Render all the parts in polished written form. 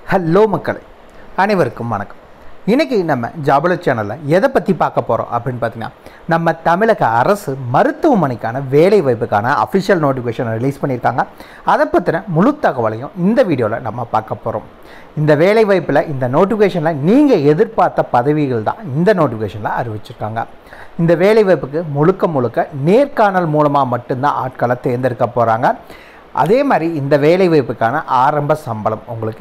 Hello மக்களே, அனைவருக்கும் வணக்கம். இன்றைக்கி நம்ம ஜாபல சேனலில் எதை பற்றி பார்க்க போகிறோம் அப்படின்னு பார்த்தீங்கன்னா, நம்ம தமிழக அரசு மருத்துவமனைக்கான வேலை வாய்ப்புக்கான அஃபிஷியல் நோட்டிஃபிகேஷன் ரிலீஸ் பண்ணியிருக்காங்க. அதை பற்றின முழு தகவலையும் இந்த வீடியோவில் நம்ம பார்க்க போகிறோம். இந்த வேலை வாய்ப்பில் இந்த நோட்டிஃபிகேஷனில் நீங்கள் எதிர்பார்த்த பதவிகள் தான் இந்த நோட்டிஃபிகேஷனில் அறிவிச்சிருக்காங்க. இந்த வேலை வாய்ப்புக்கு முழுக்க நேர்காணல் மூலமாக மட்டும்தான் ஆட்களை தேர்ந்தெடுக்க போகிறாங்க. அதே மாதிரி இந்த வேலை வாய்ப்புக்கான ஆரம்ப சம்பளம் உங்களுக்கு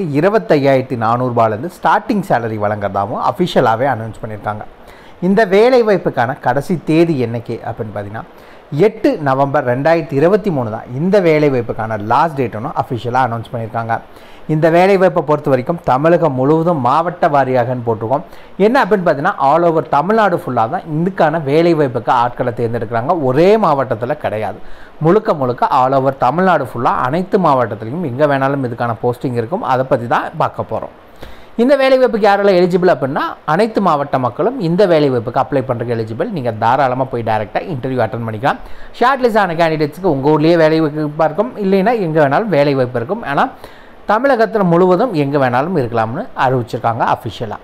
25,400 ஸ்டார்டிங் சேலரி வழங்குறதாகவும் அஃபிஷியலாகவே அனௌன்ஸ் பண்ணியிருக்காங்க. இந்த வேலை வாய்ப்புக்கான கடைசி தேதி என்னைக்கு அப்படின்னு பார்த்தீங்கன்னா 8 நவம்பர் 2023 தான் இந்த வேலை வாய்ப்புக்கான லாஸ்ட் டேட்டுன்னு அஃபிஷியலாக அனௌன்ஸ் பண்ணியிருக்காங்க. இந்த வேலை வாய்ப்பை பொறுத்த வரைக்கும் தமிழகம் முழுவதும் மாவட்ட வாரியாகன்னு போட்டிருக்கோம். என்ன அப்படின்னு பார்த்தீங்கன்னா, ஆல் ஓவர் தமிழ்நாடு ஃபுல்லாக தான் இதுக்கான வேலை வாய்ப்புக்கு ஆட்களை தேர்ந்தெடுக்கிறாங்க. ஒரே மாவட்டத்தில் கிடையாது, முழுக்க ஆல் ஓவர் தமிழ்நாடு ஃபுல்லாக அனைத்து மாவட்டத்திலையும் எங்கே வேணாலும் இதுக்கான போஸ்டிங் இருக்கும். அதை பற்றி தான் பார்க்க போகிறோம். இந்த வேலைவாய்ப்புக்கு யாரெல்லாம் எலிஜிபிள் அப்படின்னா, அனைத்து மாவட்ட மக்களும் இந்த வேலைவாய்ப்புக்கு அப்ளை பண்ணுறதுக்கு எலிஜிபிள். நீங்கள் தாராளமாக போய் டேரெக்டாக இன்டர்வியூ அட்டன் பண்ணிக்கலாம். ஷார்ட் லிஸ்ட் ஆன கேண்டிடேட்ஸுக்கு உங்கள் ஊர்லேயே வேலை வாய்ப்பு இருக்கும், இல்லைன்னா எங்கே வேணாலும் வேலை வாய்ப்பு இருக்கும். ஆனால் தமிழகத்தில் முழுவதும் எங்கே வேணாலும் இருக்கலாம்னு அறிவிச்சிருக்காங்க அஃபிஷியலாக.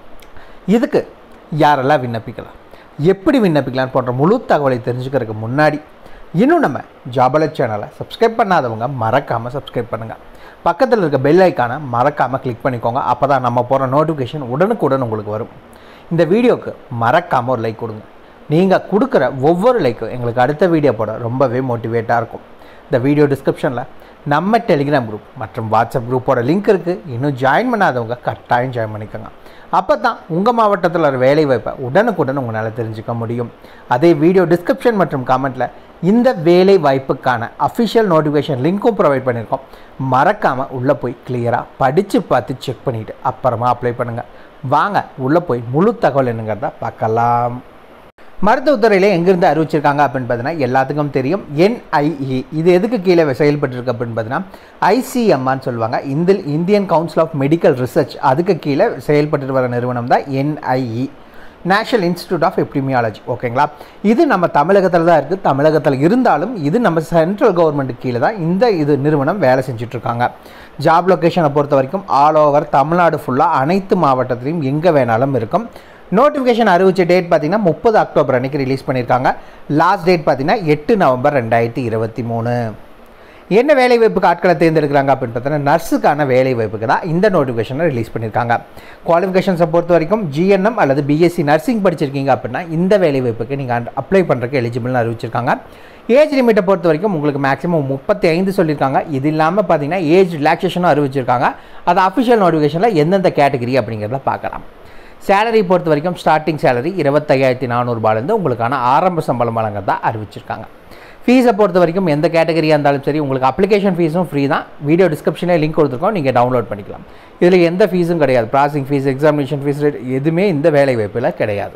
இதுக்கு யாரெல்லாம் விண்ணப்பிக்கலாம், எப்படி விண்ணப்பிக்கலாம் போன்ற முழு தகவலை தெரிஞ்சுக்கிறதுக்கு முன்னாடி இன்னும் நம்ம ஜாபல சேனலை சப்ஸ்கிரைப் பண்ணாதவங்க மறக்காமல் சப்ஸ்கிரைப் பண்ணுங்கள். பக்கத்தில் இருக்க பெல் ஐக்கானை மறக்காமல் கிளிக் பண்ணிக்கோங்க. அப்போ தான் நம்ம போகிற நோட்டிஃபிகேஷன் உடனுக்குடன் உங்களுக்கு வரும். இந்த வீடியோவுக்கு மறக்காமல் ஒரு லைக் கொடுங்க. நீங்கள் கொடுக்குற ஒவ்வொரு லைக்கும் எங்களுக்கு அடுத்த வீடியோ போட ரொம்பவே மோட்டிவேட்டாக இருக்கும். இந்த வீடியோ டிஸ்கிரிப்ஷனில் நம்ம டெலிகிராம் குரூப் மற்றும் வாட்ஸ்அப் குரூப்போட லிங்க் இருக்குது. இன்னும் ஜாயின் பண்ணாதவங்க கட்டாயம் ஜாயின் பண்ணிக்கோங்க. அப்போ தான் உங்கள் மாவட்டத்தில் ஒரு வேலை வாய்ப்பை உடனுக்குடன் உங்களால் தெரிஞ்சுக்க முடியும். அதே வீடியோ டிஸ்கிரிப்ஷன் மற்றும் கமெண்ட்டில் இந்த வேலை வாய்ப்புக்கான அஃபிஷியல் நோட்டிஃபிகேஷன் லிங்க்கும் ப்ரொவைட் பண்ணியிருக்கோம். மறக்காமல் உள்ளே போய் கிளியராக படித்து பார்த்து செக் பண்ணிவிட்டு அப்புறமா அப்ளை பண்ணுங்கள். வாங்க உள்ளே போய் முழு தகவல் என்னங்கிறத பார்க்கலாம். மருத்துவத்துறையில் எங்கேருந்து அறிவிச்சிருக்காங்க அப்படின்னு பார்த்தீங்கன்னா, எல்லாத்துக்கும் தெரியும் NIE. இது எதுக்கு கீழே செயல்பட்டுருக்கு அப்படின்னு பார்த்தீங்கன்னா, ICMRன்னு சொல்லுவாங்க, Indian council of medical research. அதுக்கு கீழே செயல்பட்டு வர நிறுவனம் தான் NIE, national institute of epidemiology. ஓகேங்களா, இது நம்ம தமிழகத்தில் தான் இருக்குது. தமிழகத்தில் இருந்தாலும் இது நம்ம சென்ட்ரல் கவர்மெண்ட்டுக்கு கீழே தான் இந்த நிறுவனம் வேலை செஞ்சுட்ருக்காங்க. ஜாப் லொக்கேஷனை பொறுத்த வரைக்கும் ஆல் ஓவர் தமிழ்நாடு ஃபுல்லாக அனைத்து மாவட்டத்திலையும் எங்கே வேணாலும் இருக்கும். நோட்டிஃபிகேஷன் அறிவிச்ச டேட் பார்த்தீங்கன்னா 30 அக்டோபர் அன்றைக்கி ரிலீஸ் பண்ணியிருக்காங்க. லாஸ்ட் டேட் பார்த்தீங்கன்னா 8 நவம்பர் 2023. என்ன வேலை வாய்ப்புக்கு ஆட்களை தேர்ந்தெடுக்கிறாங்க அப்படின்னு பார்த்தீங்கன்னா, நர்ஸுக்கான வேலை வாய்ப்புக்கு தான் இந்த நோட்டிஃபிகேஷனை ரிலீஸ் பண்ணியிருக்காங்க. குவாலிஃபிகேஷன்ஸை பொறுத்த வரைக்கும் GNM அல்லது BSc நர்சிங் படிச்சிருக்கீங்க அப்படின்னா இந்த வேலை வாய்ப்புக்கு நீங்கள் அப்ளை பண்ணுறதுக்கு எலிஜிபிள்னு அறிவிச்சிருக்காங்க. ஏஜ் லிமிட்டை பொறுத்த வரைக்கும் உங்களுக்கு மேக்ஸிமம் 35 சொல்லியிருக்காங்க. இது இல்லாமல் பார்த்தீங்கன்னா ஏஜ் ரிலாக்ஸேஷனும் அறிவிச்சிருக்காங்க. அது அஃபிஷியல் நோட்டிஃபிகேஷனில் எந்தெந்த கேட்டகரி அப்படிங்கிறத பார்க்கலாம். சேலரி பொறுத்த வரைக்கும் ஸ்டார்டிங் சேலரி 25,400 உங்களுக்கான ஆரம்ப சம்பளம் வழங்குறதா அறிவிச்சிருக்காங்க. ஃபீஸை பொறுத்த வரைக்கும் எந்த கேட்டகரியாக இருந்தாலும் சரி, உங்களுக்கு அப்ளிகேஷன் ஃபீஸும் ஃப்ரீ தான். வீடியோ டிஸ்கிரிப்ஷனில் லிங்க் கொடுத்துருக்கோம், நீங்கள் டவுன்லோட் பண்ணிக்கலாம். இதில் எந்த ஃபீஸும் கிடையாது. ப்ராசஸிங் ஃபீஸ், எக்ஸாமினேஷன் ஃபீஸ் எதுவுமே இந்த வேலை வாய்ப்பில் கிடையாது.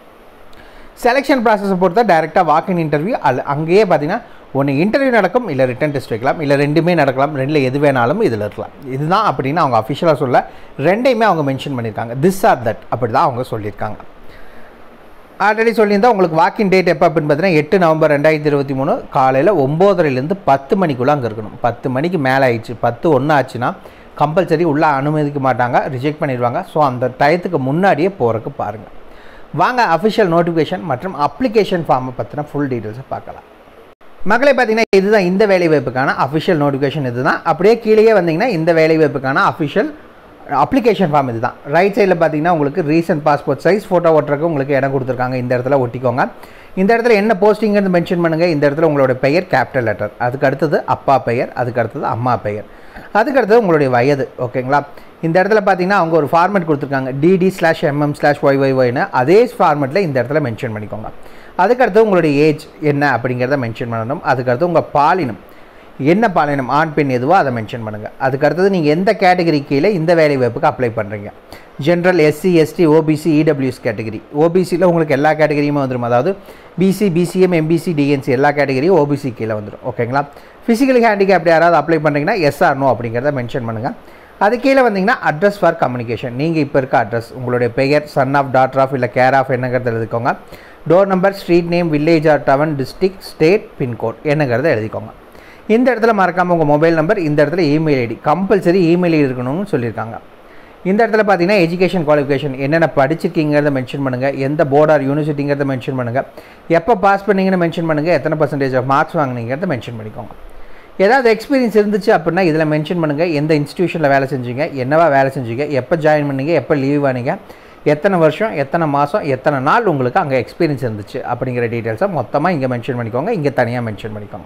செலெக்ஷன் ப்ராசஸை பொறுத்த டைரெக்டாக வாக்கின் இன்டர்வியூ, அங்கேயே பார்த்தீங்கன்னா ஒன்று இன்டர்வியூ நடக்கும், இல்லை ரிட்டன் டெஸ்ட் வைக்கலாம், இல்லை ரெண்டுமே நடக்கலாம். ரெண்டில் எது வேணாலும் இதில் இருக்கலாம். இதுதான் அப்படின்னு அவங்க அஃபிஷியலாக சொல்ல, ரெண்டையுமே அவங்க மென்ஷன் பண்ணியிருக்காங்க. திஸ் ஆர் தட் அப்படி தான் அவங்க சொல்லியிருக்காங்க. ஆல்ரெடி சொல்லியிருந்தால் உங்களுக்கு வாக்கின் டேட் எப்போ அப்படின்னு பார்த்தீங்கன்னா 8 நவம்பர் 2023 காலையில் 9:30லேருந்து 10 மணிக்குள்ளே அங்கே இருக்கணும். 10 மணிக்கு மேலே ஆயிடுச்சு, 10:01 ஆச்சுன்னா கம்பல்சரி உள்ளே அனுமதிக்க மாட்டாங்க, ரிஜெக்ட் பண்ணிடுவாங்க. ஸோ அந்த டயத்துக்கு முன்னாடியே போகிறதுக்கு பாருங்கள். வாங்க அஃபிஷியல் நோட்டிஃபிகேஷன் மற்றும் அப்ளிகேஷன் ஃபார்மை பற்றின ஃபுல் டீட்டெயில்ஸை பார்க்கலாம். மக்களை பார்த்தீங்கன்னா, இதுதான் இந்த வேலை வாய்ப்புக்கான அஃபிஷியல் நோட்டிஃபிகேஷன். இதுதான் அப்படியே கீழே வந்தீங்கன்னா இந்த வேலை வாய்ப்புக்கான அஃபிஷியல் அப்ளிகேஷன் ஃபார்ம் இதுதான். ரைட் சைடில் பார்த்தீங்கன்னா உங்களுக்கு ரீசன்ட் பாஸ்போர்ட் சைஸ் ஃபோட்டோ ஒட்டுறதுக்கு உங்களுக்கு இடம் கொடுத்துருக்காங்க. இந்த இடத்துல ஒட்டிக்கோங்க. இந்த இடத்துல என்ன போஸ்டிங்கிறது மென்ஷன் பண்ணுங்கள். இந்த இடத்துல உங்களோட பெயர் கேபிட்டல் லெட்டர், அதுக்கு அடுத்தது அப்பா பெயர், அதுக்கு அடுத்தது அம்மா பெயர், அதுக்கு அடுத்தது உங்களுடைய வயது. ஓகேங்களா, இந்த இடத்துல பார்த்தீங்கன்னா அவங்க ஒரு ஃபார்மேட் கொடுத்துருக்காங்க, DD/MM/YYYன்னு. அதே ஃபார்மேட்டில் இந்த இடத்துல மென்ஷன் பண்ணிக்கோங்க. அதுக்கடுத்து உங்களுடைய ஏஜ் என்ன அப்படிங்கிறத மென்ஷன் பண்ணணும். அதுக்கடுத்து உங்கள் பாலினம் என்ன பாலினம், ஆண் பெண் எதுவோ அதை மென்ஷன் பண்ணுங்கள். அதுக்கடுத்தது நீங்கள் எந்த கேட்டகரி கீழே இந்த வேலை வாய்ப்புக்கு அப்ளை பண்ணுறீங்க. General, SC, ST, OBC, EWS category. OBCயில் உங்களுக்கு எல்லா கேட்டகரியுமே வந்துடும். அதாவது BC, BCM, MBC, DNC எல்லா கேட்டகரியும் OBC கீழே வந்துடும். ஓகேங்களா, ஃபிசிக்கலி ஹேண்டிகேப்ட் யாராவது அப்ளை பண்ணுறீங்கன்னா எஸ் ஆர் நோ அப்படிங்கிறத மென்ஷன் பண்ணுங்கள். அது கீழே வந்தீங்கன்னா அட்ரஸ் ஃபார் கம்யூனிகேஷன், நீங்கள் இப்போ இருக்க அட்ரஸ், உங்களுடைய பெயர், சன் ஆஃப், டாட்டர் ஆஃப், இல்லை கேர் ஆஃப் என்னங்கிறத எழுதிக்கோங்க. Door number, street name, village or town, district, state, pincode என்னங்கிறத எழுதிக்கோங்க. இந்த இடத்துல மறக்காமல் உங்கள் மொபைல் நம்பர், இந்த இடத்துல email ID, compulsory email ID இருக்கணும்னு சொல்லியிருக்காங்க. இந்த இடத்துல பார்த்தீங்கன்னா எஜுகேஷன் குவாலிஃபிகேஷன் என்னென்ன படிச்சிருக்கீங்கிறத மென்ஷன் பண்ணுங்கள், எந்த போர்ட் ஆர் யூனிவர்சிட்டிங்கிறத மென்ஷன் பண்ணுங்கள், எப்போ பாஸ் பண்ணீங்கன்னு மென்ஷன் பண்ணுங்கள், எத்தனை பர்சன்டேஜ் ஆஃப் மார்க்ஸ் வாங்கினீங்கிறத மென்ஷன் பண்ணிக்கோங்க. ஏதாவது எக்ஸ்பீரியன்ஸ் இருந்துச்சு அப்படின்னா இதில் மென்ஷன் பண்ணுங்கள். எந்த இன்ஸ்டியூஷனில் வேலை செஞ்சீங்க, என்னவா வேலை செஞ்சீங்க, எப்போ ஜாயின் பண்ணீங்க, எப்போ லீவ் ஆனீங்க, எத்தனை வருஷம், எத்தனை மாதம், எத்தனை நாள் உங்களுக்கு அங்கே எக்ஸ்பீரியன்ஸ் இருந்துச்சு அப்படிங்கிற டீட்டெயில்ஸை மொத்தமாக இங்கே மென்ஷன் பண்ணிக்கோங்க. இங்கே தனியாக மென்ஷன் பண்ணிக்கோங்க.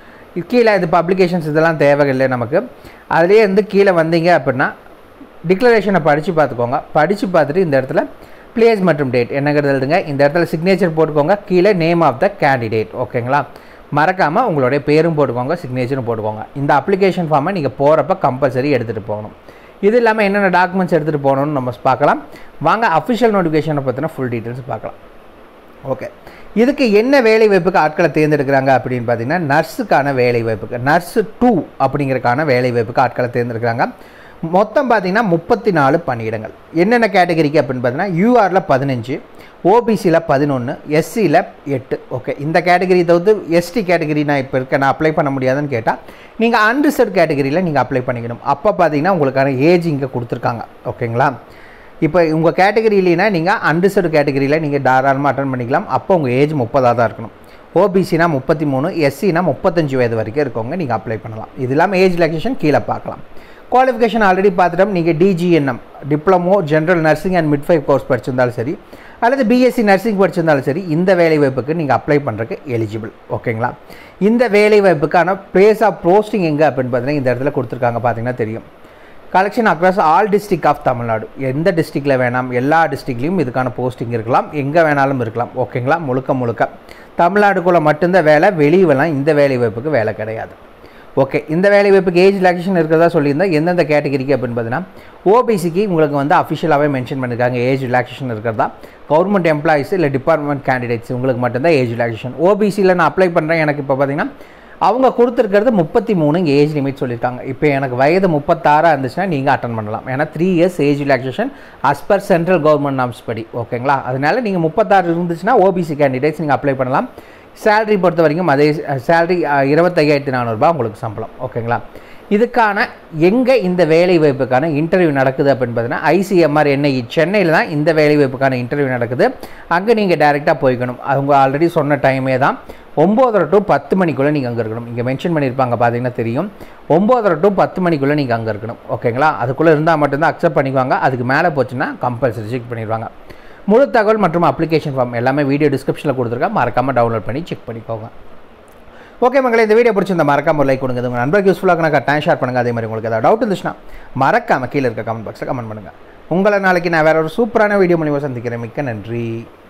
கீழே இது பப்ளிகேஷன்ஸ் இதெல்லாம் தேவையில்லை நமக்கு. அதிலே இருந்து கீழே வந்தீங்க அப்படின்னா டிக்ளரேஷனை படித்து பார்த்துக்கோங்க. படித்து பார்த்துட்டு இந்த இடத்துல பிளேஸ் மற்றும் டேட் என்னங்கிறது எழுதுங்க. இந்த இடத்துல சிக்னேச்சர் போட்டுக்கோங்க. கீழே நேம் ஆஃப் த கேண்டிடேட். ஓகேங்களா? மறக்காமல் உங்களுடைய பேரும் போட்டுக்கோங்க, சிக்னேச்சரும் போட்டுக்கோங்க. இந்த அப்ளிகேஷன் ஃபார்மை நீங்கள் போகிறப்ப கம்பல்சரி எடுத்துகிட்டு போகணும். இது இல்லாமல் என்னென்ன டாக்குமெண்ட்ஸ் எடுத்துகிட்டு போகணும்னு நம்ம பார்க்கலாம். வாங்க அஃபிஷியல் நோட்டிஃபிகேஷனை பற்றின ஃபுல் டீட்டெயில்ஸ் பார்க்கலாம். ஓகே, இதுக்கு என்ன வேலை வாய்ப்புக்கு ஆட்களை தேர்ந்தெடுக்கிறாங்க அப்படின்னு பார்த்தீங்கன்னா நர்ஸுக்கான வேலை வாய்ப்புக்கு, நர்ஸு 2 அப்படிங்கிறதுக்கான வேலை வாய்ப்புக்கு ஆட்களை தேர்ந்தெடுக்கிறாங்க. மொத்தம் பார்த்தீங்கன்னா 34 பணியிடங்கள். என்னென்ன கேட்டகரிக்கு அப்படின்னு பார்த்தீங்கன்னா யூஆரில் 15, ஓபிசியில் 11, எஸ்சியில் 8. ஓகே, இந்த கேட்டகரி தவிர்த்து எஸ்டி கேட்டகரி நான் இப்போ நான் அப்ளை பண்ண முடியாதுன்னு கேட்டால் நீங்கள் அன்ரிசர்வ் கேட்டகரியில் நீங்கள் அப்ளை பண்ணிக்கணும். அப்போ பார்த்தீங்கன்னா உங்களுக்கான ஏஜ் இங்கே கொடுத்துருக்காங்க. ஓகேங்களா? இப்போ உங்கள் கேட்டகரியிலேனா நீங்கள் அன்ரிசர்வ் கேட்டகரியில் நீங்கள் தாராளமாக அட்டன் பண்ணிக்கலாம். அப்போ உங்கள் ஏஜ் 30 தான் இருக்கணும். ஓபிசினா 33, எஸ்சினா 35 வயது வரைக்கும் இருக்கவங்க நீங்கள் அப்ளை பண்ணலாம். இது இல்லாமல் ஏஜ் ரிலாக்ஸேஷன் கீழே பார்க்கலாம். குவாலிஃபிகேஷன் ஆல்ரெடி பார்த்துட்டோம். நீங்கள் DGNM diploma general nursing and midwife course படிச்சிருந்தாலும் சரி, அல்லது பிஎஸ்சி நர்சிங் படிச்சிருந்தாலும் சரி, இந்த வேலை வாய்ப்புக்கு நீங்கள் அப்ளை பண்ணுறதுக்கு எலிஜிபிள். ஓகேங்களா? இந்த வேலை வாய்ப்புக்கான பிளேஸ் ஆஃப் போஸ்டிங் எங்கே அப்படின்னு பார்த்தீங்கன்னா இந்த இடத்துல கொடுத்துருக்காங்க. பார்த்தீங்கன்னா தெரியும். Collection across all district of Tamil Nadu. எந்த டிஸ்ட்ரிக்டில் வேணாம், எல்லா டிஸ்ட்ரிக்ட்லேயும் இதுக்கான போஸ்டிங் இருக்கலாம், எங்கே வேணாலும் இருக்கலாம். ஓகேங்களா? முழுக்க தமிழ்நாடுக்குள்ளே மட்டும்தான் வேலை, வெளியெல்லாம் இந்த வேலை வாய்ப்புக்கு வேலை கிடையாது. ஓகே, இந்த வேலை வாய்ப்புக்கு ஏஜ் ரிலாக்ஸேஷன் இருக்கிறதா சொல்லியிருந்தேன். எந்தெந்த கேட்டகரிக்கு அப்படின்னு பார்த்தீங்கன்னா ஓபிசிக்கு உங்களுக்கு வந்து அஃபிஷியலாகவே மென்ஷன் பண்ணியிருக்காங்க ஏஜ் ரிலாக்ஸேஷன் இருக்கிறதா. கவர்மெண்ட் எம்ப்ளாயிஸ் இல்லை டிபார்ட்மெண்ட் கேண்டிடேட்ஸ் உங்களுக்கு மட்டும்தான் ஏஜ் ரிலாக்ஸேஷன். ஓபிசியில் நான் அப்ளை பண்ணுறேன். எனக்கு இப்போ பார்த்தீங்கன்னா அவங்க கொடுத்துருக்கிறது 33 இங்கே ஏஜ் லிமிட் சொல்லியிருக்காங்க. இப்போ எனக்கு வயது 36 இருந்துச்சுன்னா நீங்கள் அட்டன் பண்ணலாம். ஏன்னா 3 years age relaxation as per central government norms படி. ஓகேங்களா? அதனால் நீங்கள் 36 இருந்துச்சுன்னா ஓபிசி கேண்டிடேட்ஸ் நீங்கள் அப்ளை பண்ணலாம். சேலரி பொறுத்த வரைக்கும் அதே சேலரி 25,400 உங்களுக்கு சம்பளம். ஓகேங்களா? இதுக்கான எங்கே இந்த வேலை வாய்ப்புக்கான இன்டர்வியூ நடக்குது அப்படின்னு பார்த்தீங்கன்னா ஐசிஎம்ஆர் NIE சென்னையில் தான் இந்த வேலை வாய்ப்புக்கான இன்டர்வியூ நடக்குது. அங்கே நீங்கள் டேரெக்டாக போய்க்கணும். அவங்க ஆல்ரெடி சொன்ன டைமே தான் 9:30 to 10 மணிக்குள்ளே நீங்கள் அங்கே இருக்கணும். இங்கே மென்ஷன் பண்ணியிருப்பாங்க பார்த்தீங்கன்னா தெரியும். 9:30 to 10 மணிக்குள்ளே நீங்கள் அங்கே இருக்கணும். ஓகேங்களா? அதுக்குள்ளே இருந்தால் மட்டும்தான் அக்செப்ட் பண்ணிக்குவாங்க. அதுக்கு மேலே போச்சுன்னா கம்பல்சரி செக் பண்ணிடுவாங்க. முழு தகவல் மற்றும் அப்ளிகேஷன் ஃபார்ம் எல்லாமே வீடியோ டிஸ்கிரிப்ஷனில் கொடுத்துருக்கேன். மறக்காமல் டவுன்லோட் பண்ணி செக் பண்ணிக்கோங்க. ஓகே மக்களே, இந்த வீடியோ பிடிச்சிருந்தா மறக்காம ஒரு லைக் கொடுங்க. உங்கள் நண்பருக்கு யூஸ்ஃபுல்லாக டைம் ஷேர் பண்ணுங்கள். அதே மாதிரி உங்களுக்கு ஏதாவது டவுட் இருந்துச்சுன்னா மறக்காமல் கீழே இருக்க கமெண்ட் பாக்ஸில் கமெண்ட் பண்ணுங்கள். உங்களை நாளைக்கு நான் வேறு ஒரு சூப்பரான வீடியோ மூலியமாக சந்திக்கிறேன். மிக்க நன்றி.